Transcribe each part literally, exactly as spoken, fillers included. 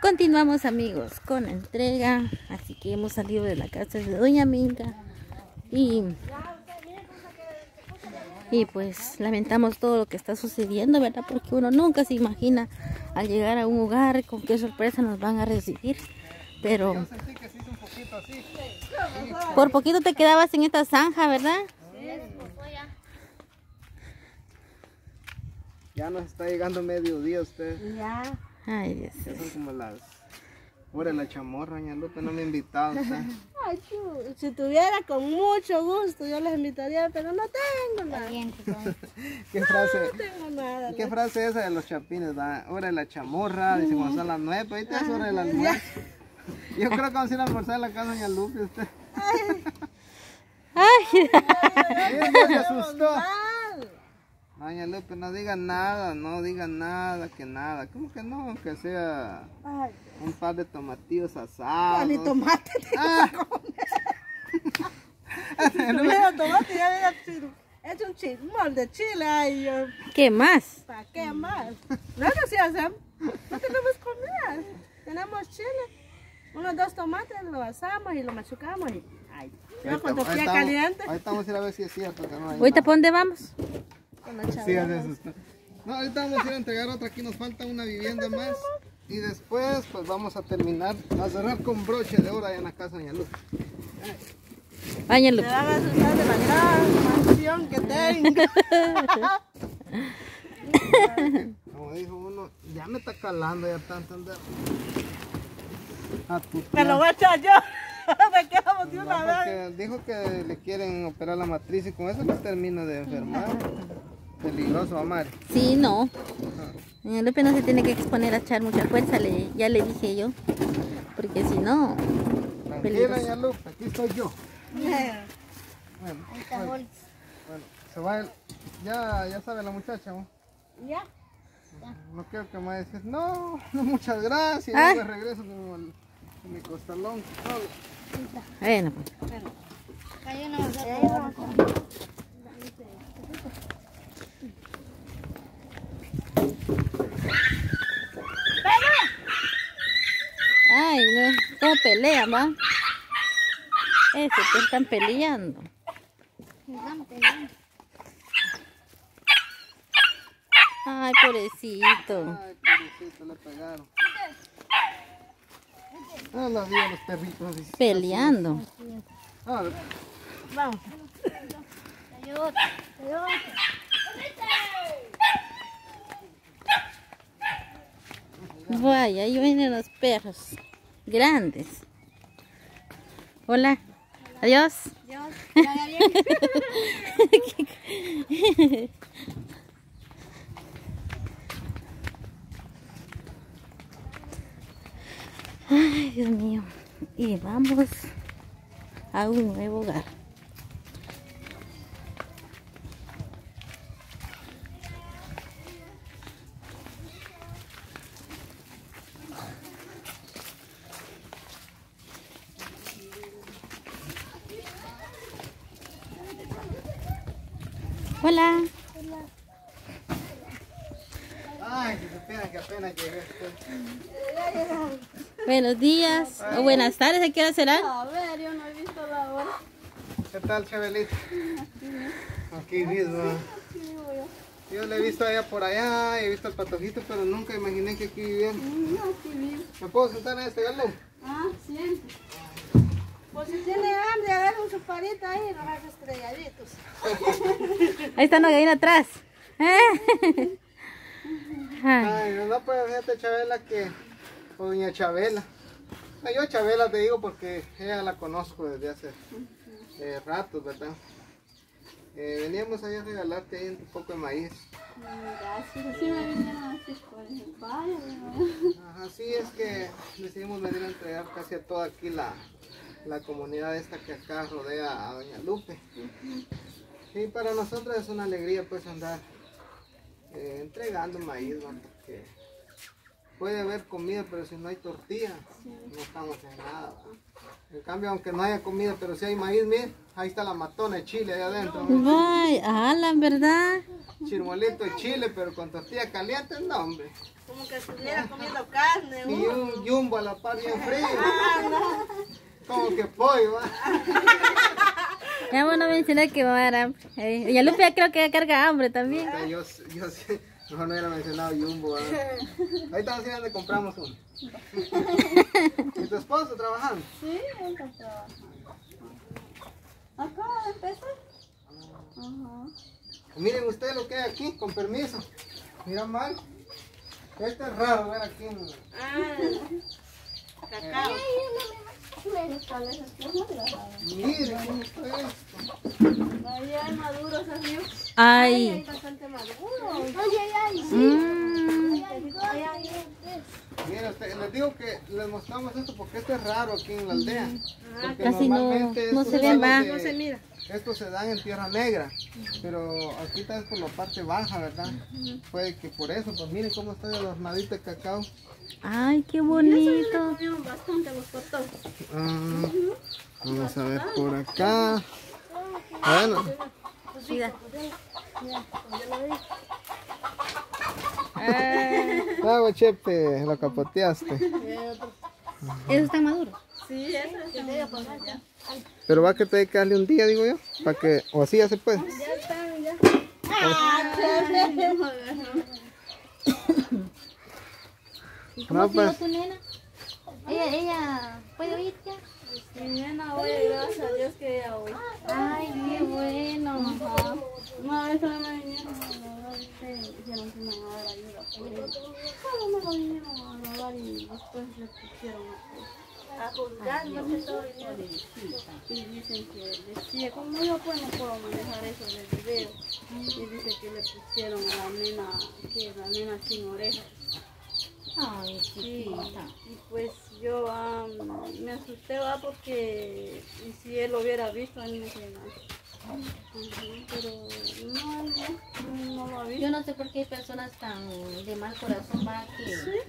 Continuamos, amigos, con la entrega. Así que hemos salido de la casa de doña Minga y, y pues lamentamos todo lo que está sucediendo, ¿verdad? Porque uno nunca se imagina al llegar a un hogar con qué sorpresa nos van a recibir. Pero por poquito te quedabas en esta zanja, ¿verdad? Ya nos está llegando mediodía usted. Ya. Ay, Dios. Ya son como las... Ahora la chamorra, doña Lupe, no me ha invitado usted. Ay, si tuviera con mucho gusto yo les invitaría, pero no tengo nada. ¿Qué frase? No tengo nada. ¿Qué frase es esa de los chapines? ¿Va? Hora de la chamorra, dice cuando son las nueve, pero ahorita es hora del almuerzo. Yo creo que vamos a ir a almorzar en la casa de doña Lupe usted. Ay. Ay, no se asustó. Doña Lupe, no diga nada, no diga nada, que nada. ¿Cómo que no? Que sea un par de tomatillos asados. Ni tomate. Ah. Mira, tomate, ya había hecho un chismol de chile. Ay, yo. ¿Qué más? ¿Para qué más? Nosotros sí hacemos. No tenemos comida. Tenemos chile. Unos dos tomates, lo asamos y lo machucamos. Y, ay, yo con tortilla caliente. Ahorita vamos a ir a ver si es cierto que no hay. ¿Ahorita para dónde vamos? Sí, es eso. No, ahorita vamos a ir a entregar otra. Aquí nos falta una vivienda más. Y después, pues vamos a terminar, a cerrar con broche de oro allá en la casa de doña Lupe. Doña Lupe. Me van a asustar de la gran mansión que tengo. Como dijo uno, ya me está calando ya tanto andar. Me lo voy a echar yo. Me quedamos de una no, vez. Dijo que le quieren operar la matriz y con eso no termina de enfermar. Peligroso, Amar. Sí, no. Doña Lupe no se tiene que exponer a echar mucha fuerza, le, ya le dije yo. Porque si no... Tranquila, doña Lupe, aquí estoy yo. Yeah. Bueno, bueno, bueno, se va el, ya, ya sabe la muchacha, ¿no? Ya. No quiero que me vaya a decir, no, no, muchas gracias, ¿Ah? yo me regreso con, el, con mi costalón. Todo. Bueno, pues. Bueno. Hay una más. Ay, no, ¿cómo pelean, va? Eso, que están peleando. Ay, pobrecito. Ay, pobrecito, le pegaron. No la vi a los perritos así. Peleando. Ah, Vamos. Vaya, ahí vienen los perros. Grandes. Hola. Adiós. Dios, ya bien. Ay, Dios mío. Y vamos a un nuevo hogar. Hola. ay, que se pena que apenas llegué. Buenos días o buenas tardes, ¿a qué hora será? A ver, yo no he visto la hora. ¿Qué tal, Chabelita? Aquí mismo. Yo le he visto allá por allá, he visto el patojito, pero nunca imaginé que aquí viviera. No, aquí vivo. ¿Me puedo sentar en este galón? Ah, siempre. Pues si tiene hambre, agarra un chuparito ahí y nos hace estrelladitos. Ahí está una gallina atrás. ¿Eh? Ay. Ay, no, no, pues fíjate, Chabela, que... O doña Chabela. No, yo Chabela te digo porque ella la conozco desde hace eh, ratos, ¿verdad? Eh, veníamos ahí a regalarte ahí un poco de maíz. Gracias, así me vinieron así por el barrio. Ajá, sí, es que decidimos venir a entregar casi a toda aquí la, la comunidad esta que acá rodea a doña Lupe. Y para nosotros es una alegría pues andar eh, entregando maíz, ¿no? Porque puede haber comida, pero si no hay tortilla, no estamos en nada, ¿no? En cambio, aunque no haya comida, pero si hay maíz, miren, ahí está la matona de chile ahí adentro. Vaya, Alan, ¿verdad? Chirmolito de chile, pero con tortilla caliente, no, hombre. Como que estuviera comiendo carne. tiene Y uno. un jumbo a la par bien frío. Como que pollo, ¿va? Ya bueno mencioné que va a dar hambre. Eh, doña Lupe ya creo que ya carga hambre también. O sea, yo, yo sí, mejor no hubiera mencionado jumbo, ¿va? Ahorita no sé dónde compramos uno. ¿Y tu esposo trabajando? Sí, nunca trabaja. Acaba de empezar. Ajá. Miren ustedes lo que hay aquí, con permiso. Mira mal. Este es raro ver aquí en... Ah, cacao. ¿Cuál es el Miren cómo está esto. Ahí hay maduros, así. Ay. Hay bastante maduros. Ay, ay, ay. Mm. Ay, ay, ay. Miren, usted- les digo que les mostramos esto porque esto es raro aquí en la aldea. Porque Casi no- normalmente no estos se ven, palos va. de- No se mira. Estos se dan en tierra negra, pero aquí está es por la parte baja, ¿verdad? Puede que por eso, pues miren cómo está el armadito de cacao. Ay, qué bonito. Comieron bastante los patos. Ah, vamos a ver por acá. Bueno, Mira. agua chepe, lo capoteaste. Eso está maduro. Sí, eso es medio pasar ya. Pero va que te hay que darle un día, digo yo, para que, o así ya se puede. Ya están, ya. ¿Y cómo No, ha sido pues. tu nena? Ella, ella, ¿puede oír ya? Mi nena hoy, gracias a Dios que ella hoy. Ay, qué bueno. Ajá. Una vez también me vinieron a grabar, dijeron que me iban a dar ayuda. Pero me lo vinieron a grabar y después le pusieron a juzgar, no sé todo y dicen que decía, como yo pues no puedo manejar eso del video. Y dice que le pusieron a la nena, que la nena sin orejas. Ay, Sí, chiquita. y pues yo ah, me asusté va porque y si él lo hubiera visto él no se nada. Pero no, no, no lo ha visto. Yo no sé por qué hay personas tan de mal corazón, va, que,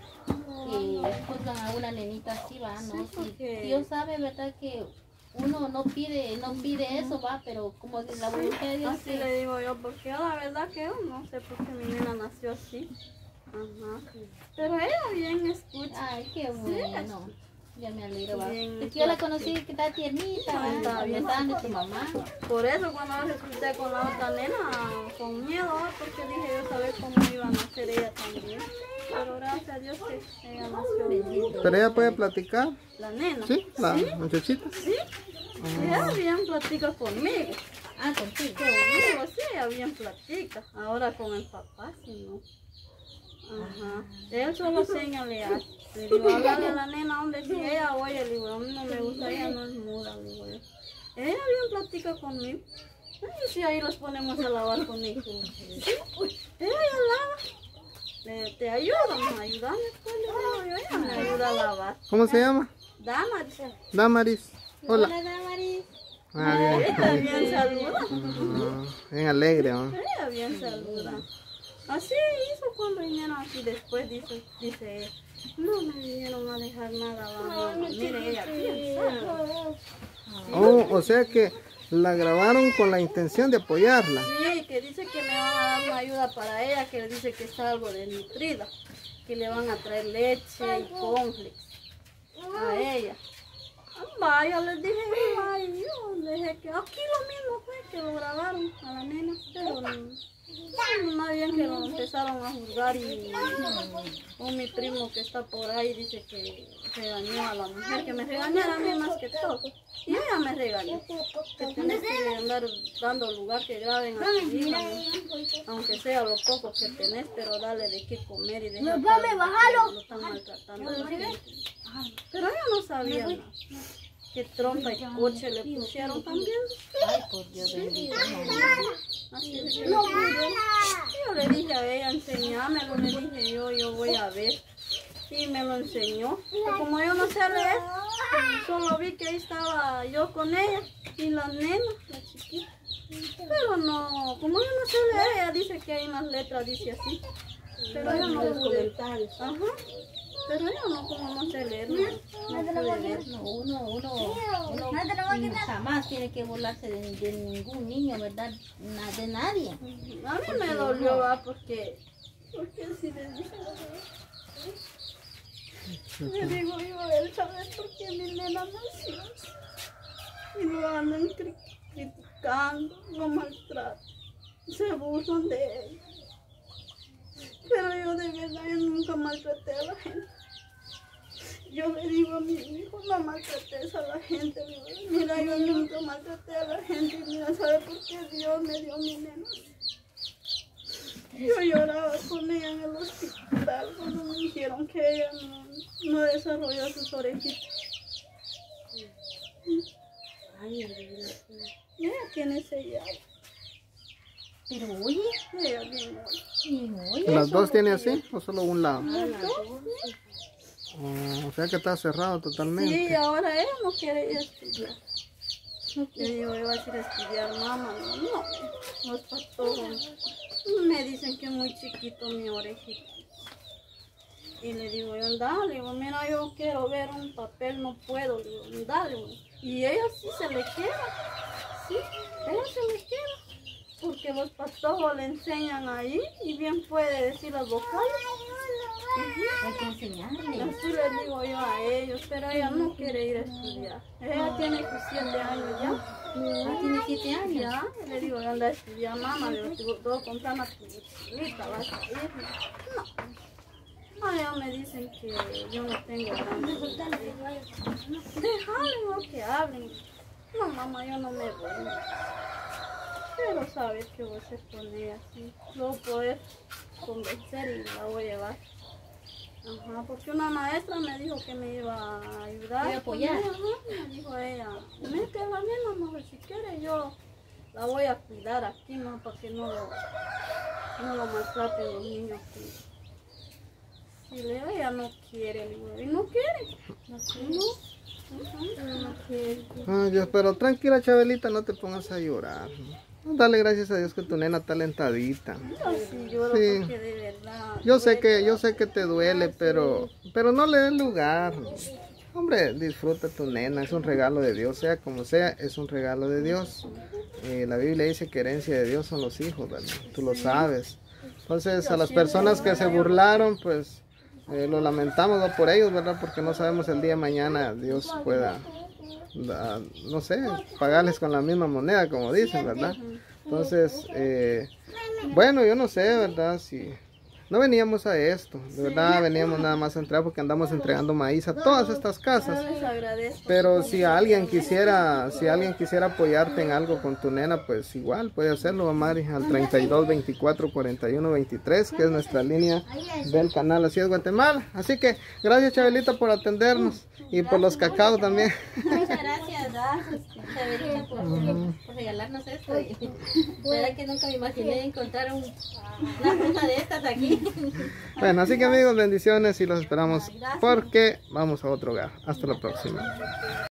que juzgan a una nenita así, va, ¿no? Sí, Si porque- Dios sabe, ¿verdad? Que uno no pide, no pide eso, va, pero como de la voluntad de Dios, Así que- le digo yo, porque yo la verdad que yo no sé por qué mi nena nació así. Ajá. Pero ella bien escucha. Ay, qué bueno. Ya me alegro, va. Bien, Es que yo la conocí que está tiernita, va, Está bien. está de tu mamá. Por eso cuando yo resulté con la otra nena, con miedo, ¿va? Porque dije yo saber cómo iba a nacer ella también. Pero gracias a Dios que ella nació bien. Pero ella puede platicar, La nena. ¿sí? La muchachita. Sí. Ella bien platica conmigo. Ah, contigo. Conmigo, sí, ella bien platica. Ahora con el papá, sí, no. Ajá. Él solo seña le hace. Le digo, háblale a la nena, hombre, si ella oye, le digo, a mí no me gusta, ella no es muda, le digo yo. Ella bien platica conmigo. Ay, sí, ahí los ponemos a lavar conmigo. Sí, ella lava. Le, te ayuda, me ayuda, pues, le digo yo, ella me ayuda a lavar. ¿Cómo se llama? Dama, dice. Damaris. Hola. Damaris. Ah, bien. Ella bien saluda. Ah, bien alegre, ¿no? Ella bien saluda. Así hizo cuando vinieron aquí después, dice, dice ella. No me vinieron a dejar nada, mamá. Mire, ella piensa. Oh, o sea que la grabaron con la intención de apoyarla. Sí, que dice que me van a dar una ayuda para ella, que dice que está algo desnutrida, que le van a traer leche y cornflakes a ella. Ah, vaya, les dije, vaya, yo les dije que aquí lo mismo fue, que lo grabaron a la nena, pero no. Sí, más bien que lo empezaron a juzgar y un mi primo que está por ahí dice que regañó a la mujer, que me regañara a mí más que todo. Y ella me regañó, que tenés que andar dando lugar que graben a tu hija, ¿no? Aunque sea lo poco que tenés, pero dale de qué comer y de qué lo están maltratando. Pero ella no sabía nada. Que trompa y coche le pusieron también. Ay, por Dios bendito. Así es que yo, yo le dije a ella, enseñámelo, le dije yo, yo voy a ver. Y me lo enseñó. Pero como yo no sé leer, solo vi que ahí estaba yo con ella y la nena, la chiquita. Pero no, como yo no sé leer, ella dice que hay unas letras, dice así. Pero yo no pude. Ajá. Pero yo no, como no sé leer, no, no pude leer. No, uno, uno, uno jamás tiene que burlarse de, de ningún niño, ¿verdad? Na- de nadie. A mí me dolió, ¿va? Porque, porque si les dije, Le digo yo, él sabe por qué mi nena nació. Y lo andan cri criticando, lo maltratan, se burlan de él. Pero yo de verdad yo nunca maltraté a la gente. Yo le digo a mi hijo, no maltrates a la gente. Mira, yo nunca maltraté a la gente. Y mira, ¿sabe por qué Dios me dio mi nena? Yo lloraba con ella en el hospital cuando me dijeron que ella no, no desarrolló sus orejitas. Ay, Ella tiene seis años. pero oye, Ella bien oye. oye. ¿Las dos tiene así o solo un lado? ¿No? Oh, o sea que está cerrado totalmente. Sí, ahora ella no quiere ir a estudiar. No quiere, yo iba a ir a estudiar, mamá. No, no, los patojos me dicen que es muy chiquito mi orejita. Y le digo, yo anda, le digo, mira, yo quiero ver un papel, no puedo, le digo, anda, le digo. Y ella sí se le queda, sí, ella se le queda. Porque los patojos le enseñan ahí y bien puede decir las vocales. Hay que enseñarle. Así les digo yo a ellos, pero ella no quiere ir a estudiar. Ella tiene siete años ya. Ah, tiene siete años. Ya, le digo, anda a estudiar, mamá, le digo, todo comprar una pulita, vas a ir. No. No, ellos me dicen que yo no tengo grandes. Déjale que hablen. No, mamá, yo no me voy. Pero sabes que voy a ser con ella así. Luego poder convencer y la voy a llevar. Ajá, porque una maestra me dijo que me iba a ayudar. ¿Me iba a apoyar? Ajá, me dijo ella, métela bien, mamá, si quiere yo la voy a cuidar aquí, ¿no? Para que no lo, no lo maltraten los niños. Y le digo, ella no quiere, le digo, y no quiere. No quiere. No, ajá, no quiere. Ay, Dios, pero tranquila, Chabelita, no te pongas a llorar. Dale gracias a Dios que tu nena está alentadita. Yo sí lloro Sí. porque de verdad. Yo sé que, yo sé que te duele, pero, pero no le des lugar. Hombre, disfruta tu nena, es un regalo de Dios, sea como sea, es un regalo de Dios. Eh, la Biblia dice que herencia de Dios son los hijos, ¿verdad? Tú lo sabes. Entonces, a las personas que se burlaron, pues, eh, lo lamentamos, ¿no? Por ellos, ¿verdad? Porque no sabemos el día de mañana Dios pueda, da- no sé, pagarles con la misma moneda, como dicen, ¿verdad? Entonces, eh, bueno, yo no sé, ¿verdad? Si no veníamos a esto, de verdad veníamos nada más a entrar porque andamos entregando maíz a todas estas casas. Yo les agradezco. Pero si alguien quisiera, si alguien quisiera apoyarte en algo con tu nena, pues igual puede hacerlo, Amari, al treinta y dos, veinticuatro, cuarenta y uno, veintitrés, que es nuestra línea del canal Así es Guatemala. Así que gracias, Chabelita, por atendernos y por los cacaos también. Muchas gracias, gracias, Chabelita, por, por regalarnos esto. Y, verdad que nunca me imaginé encontrar un, una fruta de estas aquí. Bueno, así que amigos, bendiciones y los esperamos porque vamos a otro hogar. Hasta la próxima.